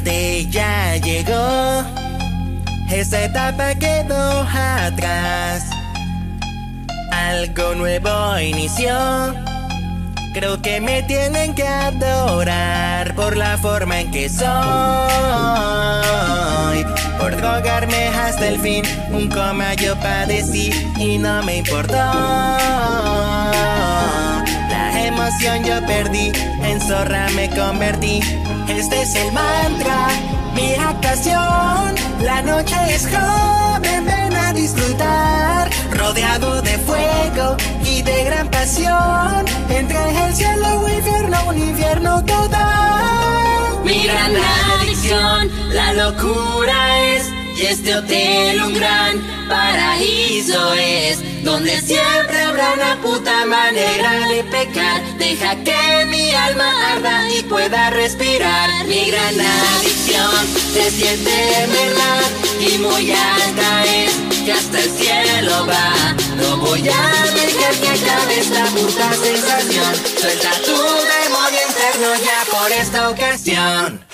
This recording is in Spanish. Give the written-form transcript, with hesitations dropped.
tarde ya llegó, esa etapa quedó atrás, algo nuevo inició. Creo que me tienen que adorar por la forma en que soy, por drogarme hasta el fin. Un coma yo padecí y no me importó. La emoción yo perdí, en zorra me convertí. Este es el mantra, mi actuación. La noche es joven, ven a disfrutar, rodeado de fuego y de gran pasión, entre el cielo y infierno, un infierno total. Mi gran adicción, la locura es, y este hotel un gran paraíso es, donde siempre habrá una puta manera de pecar. Deja que mi alma arda y pueda respirar. Mi gran adicción se siente en verdad y muy alta es, que hasta el cielo va. No voy a dejar que acabe esta puta sensación. Suelta tu demonio interno ya por esta ocasión.